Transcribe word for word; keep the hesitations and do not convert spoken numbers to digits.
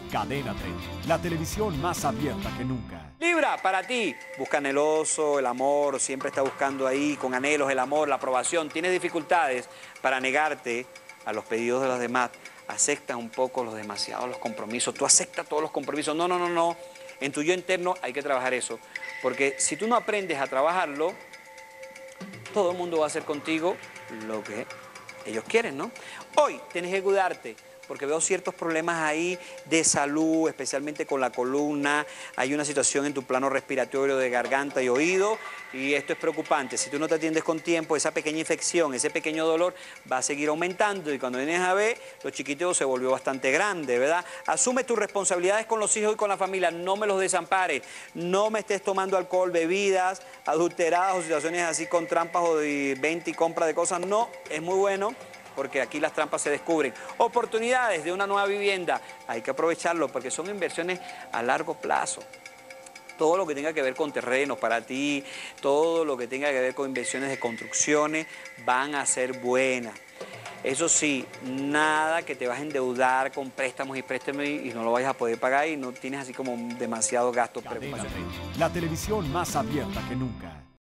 Cadena treinta, la televisión más abierta que nunca. Libra, para ti, busca anheloso, el amor, siempre está buscando ahí con anhelos el amor, la aprobación. Tienes dificultades para negarte a los pedidos de los demás. Acepta un poco los demasiados los compromisos. Tú aceptas todos los compromisos. No, no, no, no. En tu yo interno hay que trabajar eso. Porque si tú no aprendes a trabajarlo, todo el mundo va a hacer contigo lo que ellos quieren, ¿no? Hoy tienes que cuidarte, porque veo ciertos problemas ahí de salud, especialmente con la columna. Hay una situación en tu plano respiratorio de garganta y oído, y esto es preocupante. Si tú no te atiendes con tiempo, esa pequeña infección, ese pequeño dolor va a seguir aumentando, y cuando vienes a ver, lo chiquitito se volvió bastante grande, ¿verdad? Asume tus responsabilidades con los hijos y con la familia, no me los desampares, no me estés tomando alcohol, bebidas adulteradas o situaciones así con trampas o de venta y compra de cosas. No, es muy bueno, porque aquí las trampas se descubren. Oportunidades de una nueva vivienda, hay que aprovecharlo porque son inversiones a largo plazo. Todo lo que tenga que ver con terrenos para ti, todo lo que tenga que ver con inversiones de construcciones, van a ser buenas. Eso sí, nada que te vas a endeudar con préstamos y préstamos y no lo vayas a poder pagar y no tienes así como demasiado gasto. Cadena treinta, la televisión más abierta que nunca.